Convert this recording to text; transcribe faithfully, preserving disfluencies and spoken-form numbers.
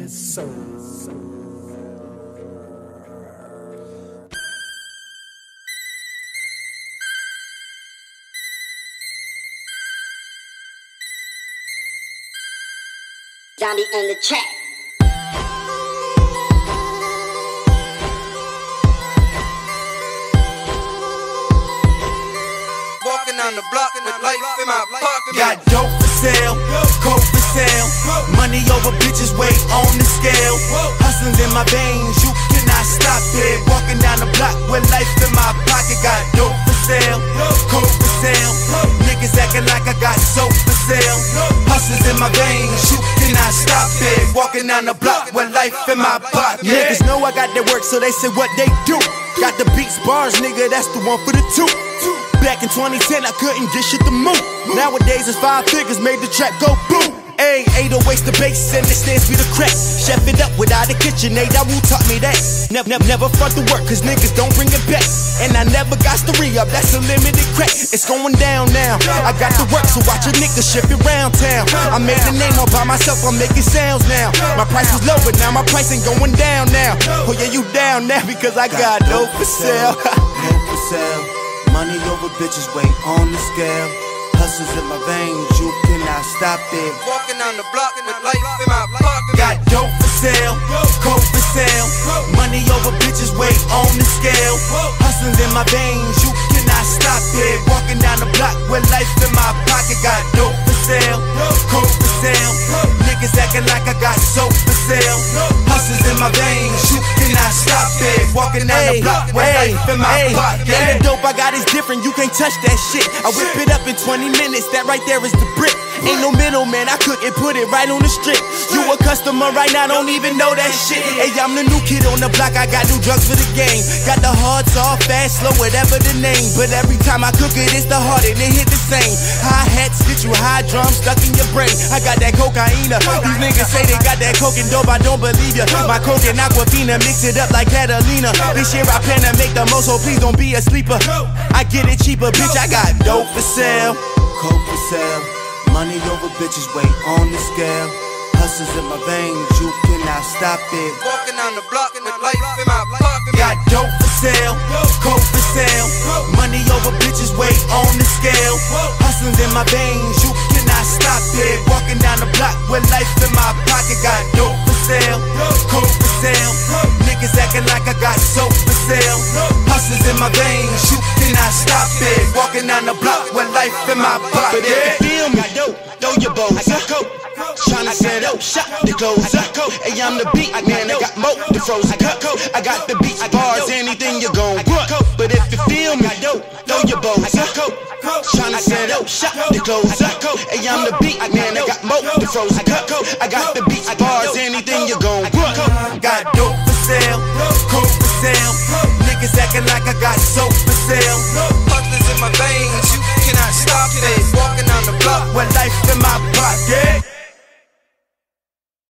Yes, sir. Zombie in the track. Walking on the block with life in my pocket. Got dope for sale, coke for sale, money over bitches, weight on the scale. Hustling in my veins, you cannot stop it. Walking down the block with life in my pocket. Got dope for sale, coke for sale, niggas acting like I got soap for sale. Hustling in my veins, you cannot stop it. Walking down the block with life in my pocket. Niggas know I got their work, so they say what they do. Got the beats, bars, nigga, that's the one for the two. Back in twenty ten, I couldn't get shit to move. Nowadays it's five figures, made the track go boom. Ayy, eight oh eights the bass and the stands be the crack. Chef it up without a kitchen, Nate, that who taught me that. Never, never, never front the work, cause niggas don't bring it back. And I never got to re-up, that's a limited crack. It's going down now, I got to work, so watch a nigga shift it round town. I made a name all by myself, I'm making sounds now. My price was low, but now my price ain't going down now. Oh yeah, you down now, because I got dope for sale. Dope for sale. Money over bitches, weight on the scale. Hustles in my veins, you cannot stop it. Walking on the block with life in my pocket. Got dope for sale, coke for sale, money over bitches, weight on the scale. Hustling in my veins, you cannot stop it. Walking down the block with life in my pocket. Got dope for sale, coke for sale, niggas acting like I got soap for sale. Hustles in my veins, you cannot stop it. Walking down the block with life in my pocket. Yeah, the dope I got is different, you can't touch that shit. I whip it up in twenty minutes, that right there is the brick. Ain't no middleman, I couldn't put it right on the strip. You a customer right now, don't even know that shit. Hey, I'm the new kid on the block, I got new drugs for the game. Got the hard, soft, fast, slow, whatever the name. But every time I cook it, it's the hard and it hit the same. Hi-hats get you high, drums stuck in your brain. I got that cocaine. These niggas say they got that coke and dope, I don't believe ya. My coke and Aquafina, mix it up like Catalina. This year I plan to make the most, so please don't be a sleeper. I get it cheaper, bitch, I got dope for sale, coke for sale, money over bitches, weight on the scale. Hustles in my veins, you cannot stop it. Walking on the block with life in my pocket. Got dope for sale, coke for sale, money over bitches, weight on the scale. Hustling in my veins, you cannot stop it. Walking down the block with life in my pocket. Got dope for sale, coke for sale, niggas acting like I got soap for sale. Hustles in my veins, you cannot stop it. Walking down the block with life in my pocket. But if you feel me, dope, throw your bows. I got coke, tryna set up shop the clothes. Hey, I'm the beat man, I got more the frozen cup. I got the beats, bars, anything you gon' want. But if you feel me, dope, throw your bows. I got coke, tryna set up shop the clothes. Hey, I'm the beat man, I got more the frozen cup. I got the